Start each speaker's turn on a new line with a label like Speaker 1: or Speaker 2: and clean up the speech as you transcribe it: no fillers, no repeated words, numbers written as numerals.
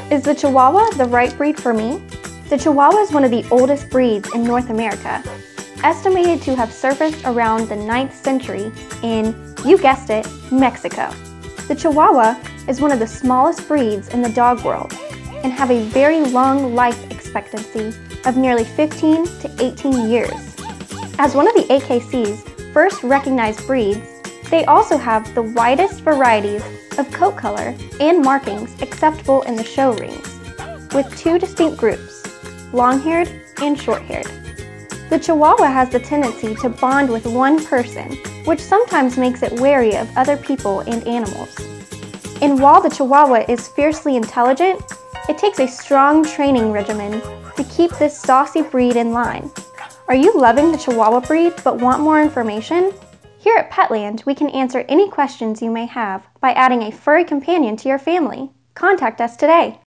Speaker 1: Is the Chihuahua the right breed for me? The Chihuahua is one of the oldest breeds in North America, estimated to have surfaced around the 9th century in, you guessed it, Mexico. The Chihuahua is one of the smallest breeds in the dog world and have a very long life expectancy of nearly 15 to 18 years. As one of the AKC's first recognized breeds, they also have the widest varieties of coat color and markings acceptable in the show rings, with two distinct groups, long-haired and short-haired. The Chihuahua has the tendency to bond with one person, which sometimes makes it wary of other people and animals. And while the Chihuahua is fiercely intelligent, it takes a strong training regimen to keep this saucy breed in line. Are you loving the Chihuahua breed but want more information? Here at Petland, we can answer any questions you may have by adding a furry companion to your family. Contact us today.